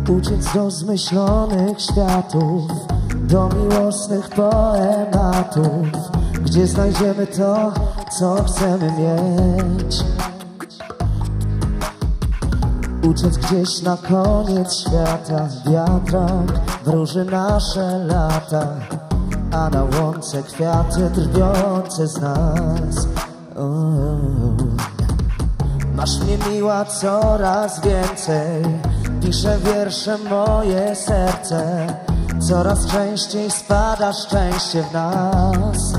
Uciec do zmyślonych światów, do miłosnych poematów, gdzie znajdziemy to, co chcemy mieć. Uciec gdzieś na koniec świata, wiatrak wróży nasze lata, a na łące kwiaty drwiące z nas. Masz mnie miła coraz więcej, pisze wiersze moje serce, coraz częściej spada szczęście w nas.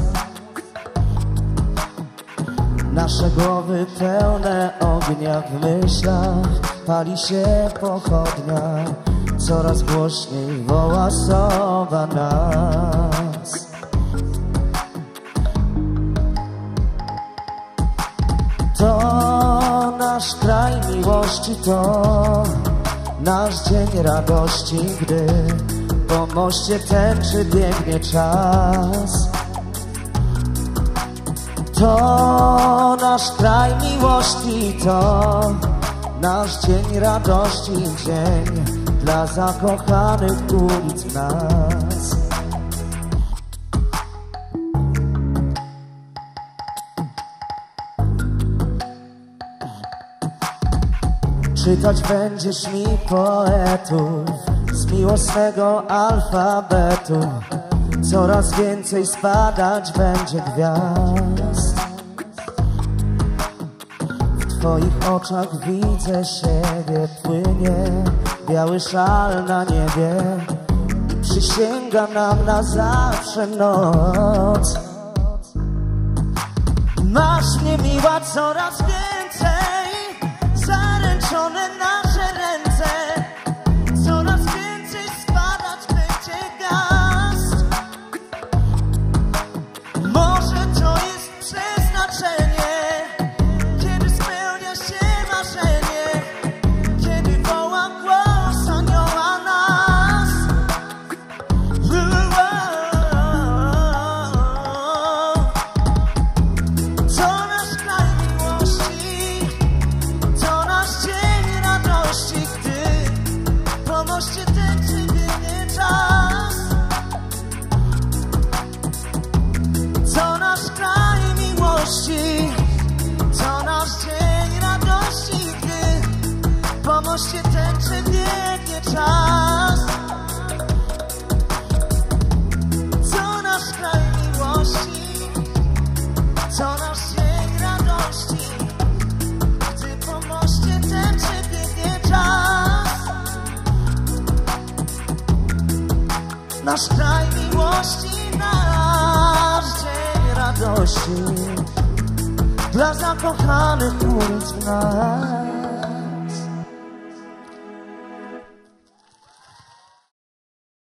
Nasze głowy pełne ognia, w myślach pali się pochodnia, coraz głośniej woła sowa nas. To nasz kraj miłości, to nasz dzień radości, gdy po moście tęczy biegnie czas. To nasz kraj miłości, to nasz dzień radości, dzień dla zakochanych ulic nas. Czytać będziesz mi poetów z miłosnego alfabetu, coraz więcej spadać będzie gwiazd. W twoich oczach widzę siebie, płynie biały szal na niebie i przysięga nam na zawsze noc. Masz mnie miła coraz więcej, zaręczone nasze ręce, coraz więcej spadać będzie gwiazd. Może to jest przeznaczenie, kiedy spełnia się marzenie, kiedy woła głos anioła nas. To nasz kraj miłości, to nasz dzień radości, gdy po moście tęczy biegnie czas. To nasz kraj miłości, to nasz dzień radości, gdy po moście tęczy biegnie czas. To nasz kraj miłości, to nasz dzień radości, gdy po moście tęczy biegnie czas. Nasz kraj miłości, nasz dzień radości, dla zakochanych ulic w nas.